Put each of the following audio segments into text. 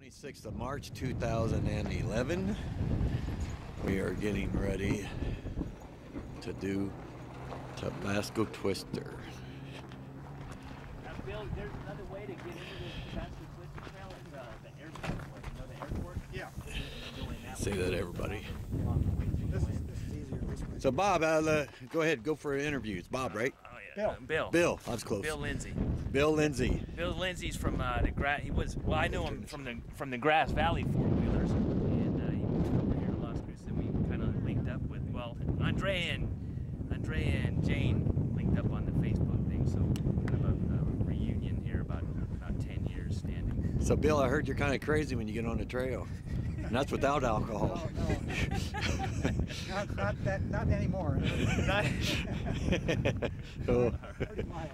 26th of March 2011. We are getting ready to do Tabasco Twister. Bill, there's another way to get into this Tabasco Twister trail. It's the airport. You know the airport? Yeah. Say that, everybody. This is easier this way. So Bob, go ahead, go for an interview. It's Bob, right? Oh yeah. Bill. Bill, I was close. Bill Lindsay. Bill Lindsay. Bill Lindsay's from the Grass. He was. Well, I knew him from the Grass Valley four wheelers, and he moved over here to Las Cruces. And we kind of linked up with Andre and Jane linked up on the Facebook thing. So kind of a reunion here about 10 years standing. So Bill, I heard you're kind of crazy when you get on the trail, and that's without alcohol. No. not anymore. Oh. Pretty mild.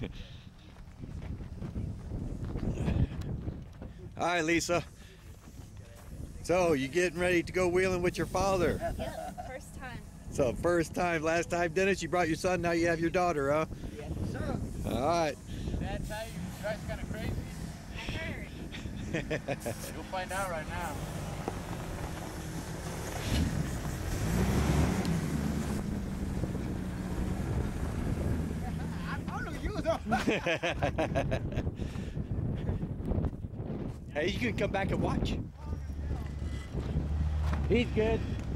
Hi, Lisa. So you getting ready to go wheeling with your father? Yep, first time. So first time, last time, Dennis, you brought your son, now you have your daughter, huh? Yes, sir. All right. Dad tell you drive's kind of crazy. I heard. You'll find out right now. Hey, you can come back and watch. He's good.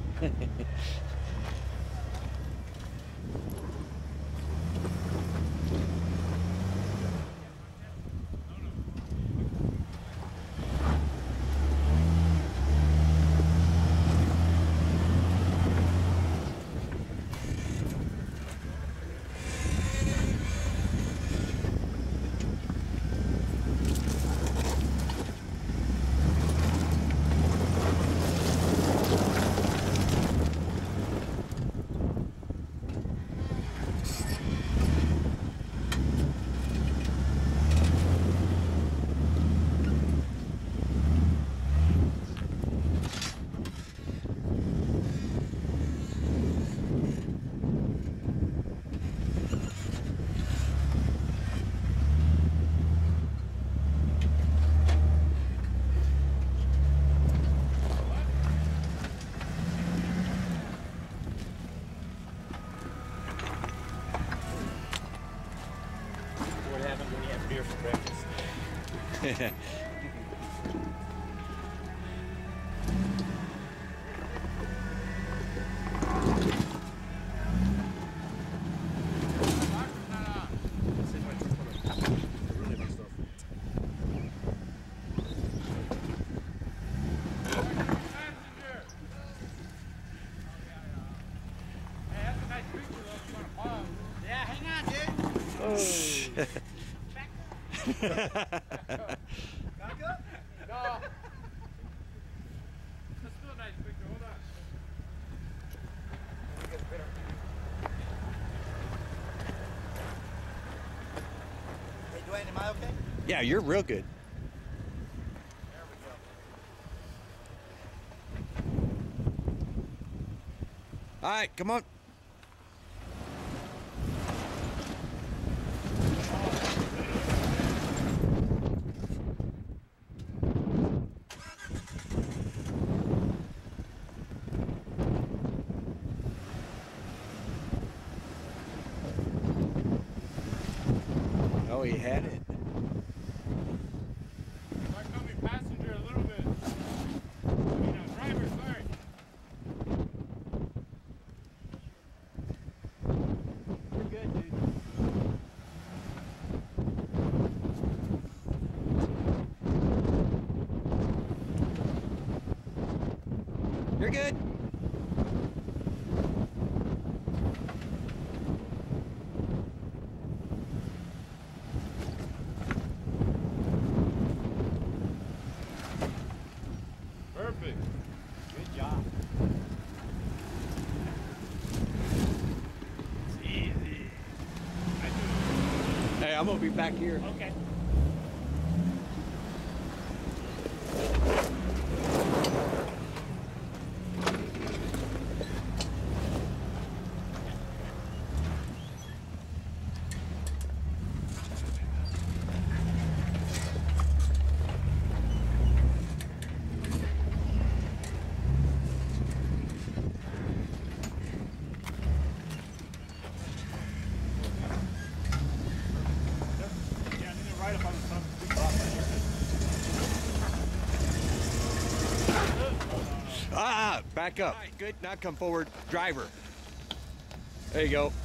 What happens when you have beer for breakfast? Yeah, hang on, dude. Back up? No. Let's do a nice picture. Hold on. Hey, Dwayne, am I okay? Yeah, you're real good. There we go. All right, come on. Oh, he had it. Start coming passenger a little bit. I mean, driver, sorry. You're good, dude. You're good. Perfect. Good job. It's easy. Hey, I'm gonna be back here. Okay. Back up. Good. Now come forward. Driver. There you go.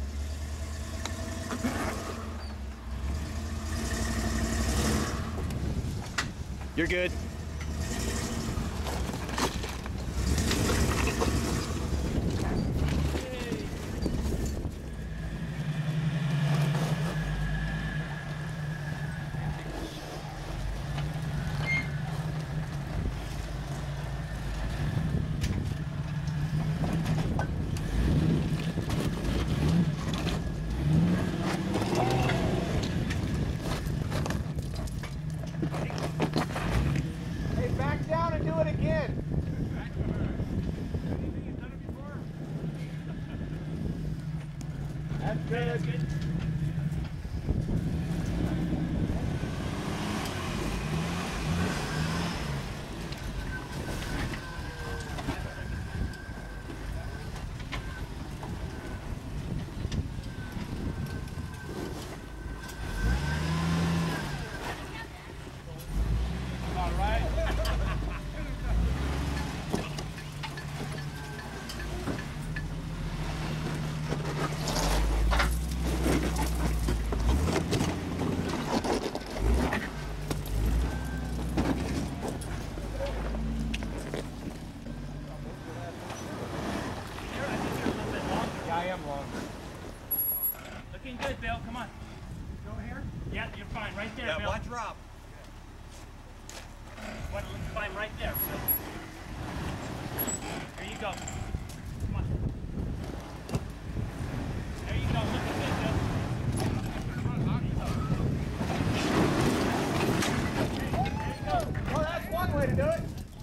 You're good. Hey, back down and do it again. That's good. That's good. All right. Yeah, I am long. Looking good, Bill. Come on. Go here. Yeah, you're fine. Right there, Bill. Watch Rob. What, fine right there, Bill. There you go. Come on. There you go. Looking good, Bill. There you go. Well, that's one way to do it.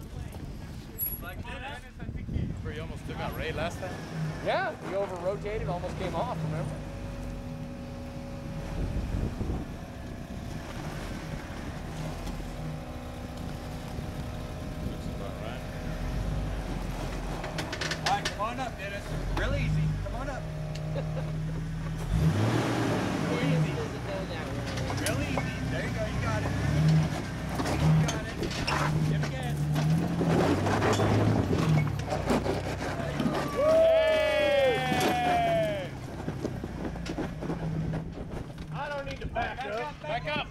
Where you almost took out Ray last time? Yeah, we over-rotated, almost came off, remember? Looks about right. All right, come on up, Dennis. Real easy. Come on up. Real easy. Real easy. There you go. You got it. You got it. Give it gas. Hey! I don't need to back up. Back up!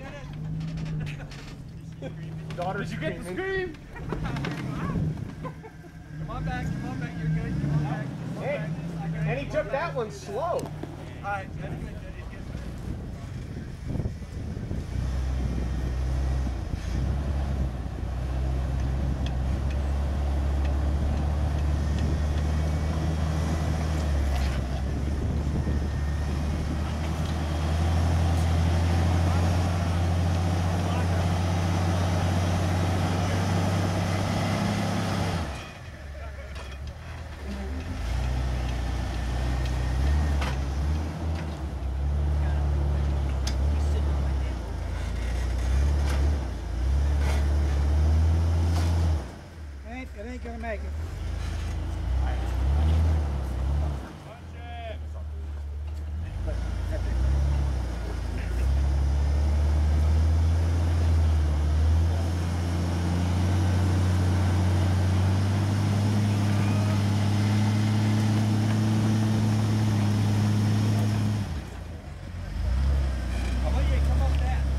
Daughter's Did you get the scream? Come on back. Come on back. You're good. Come on back. Come on Hey, back. and he took that one slow. All right. That's good. It's good. It ain't gonna make it. Punch it! How about you come up that?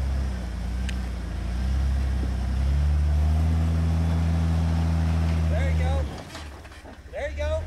There you go. There you go.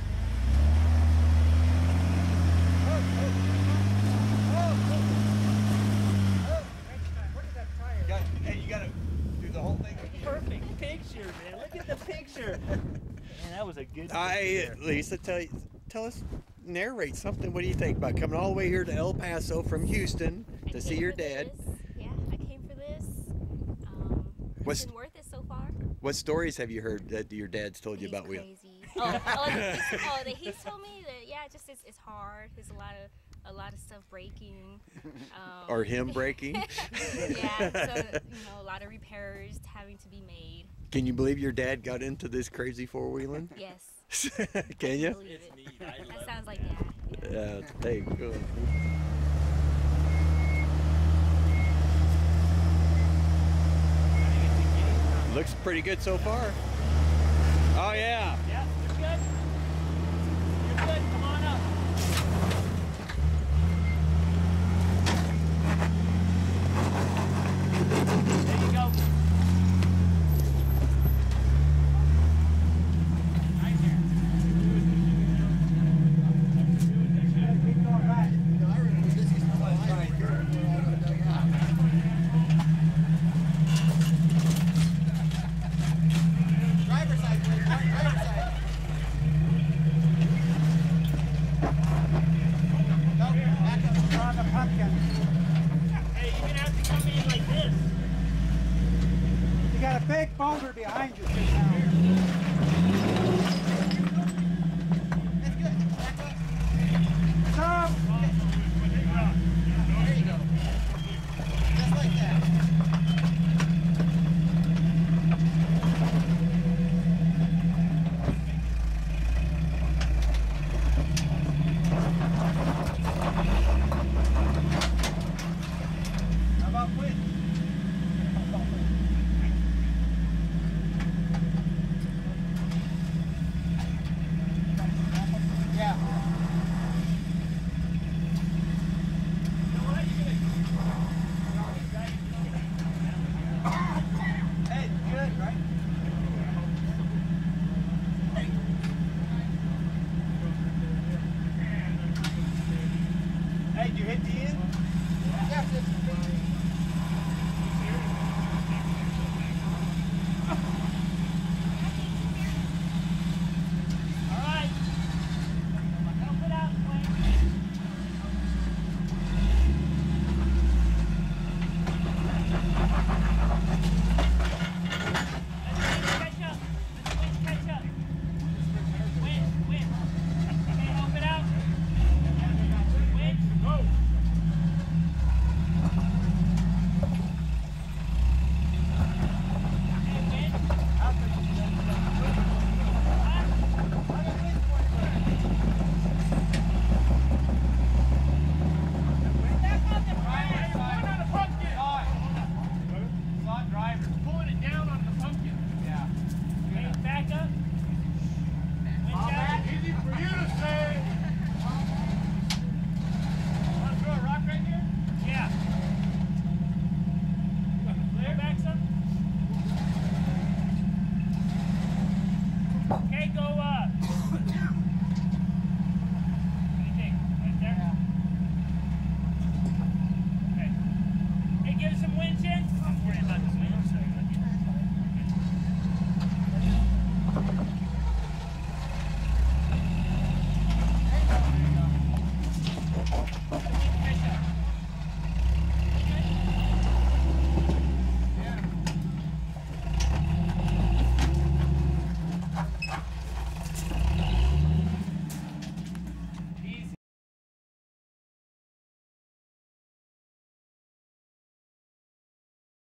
Hey, you gotta do the whole thing again. Perfect picture, man. Look at the picture. Man, that was a good picture. Lisa, tell us, narrate something. What do you think about coming all the way here to El Paso from Houston I to see came your for dad? this. Yeah, I came for this. What's- It's been worth it so far. What stories have you heard that your dad's told you He's about wheel? crazy. He told me that just it's hard. There's a lot of stuff breaking. Or him breaking? Yeah, so a lot of repairs having to be made. Can you believe your dad got into this crazy four-wheeling? Yes. Can you? Believe it. That sounds like dad. Yeah. Yeah, hey, good. Looks pretty good so far. Oh yeah. Yeah. a big boulder behind you just now. That's good. Back up. Stop! There you go. Just like that. How about quit? Yeah. Hey, good, right? Hey, did you hit the end? Yeah.